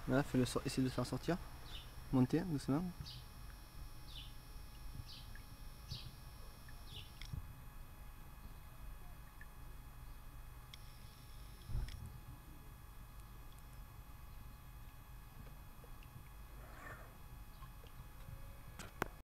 Là, essayer de le faire sortir. Monter doucement.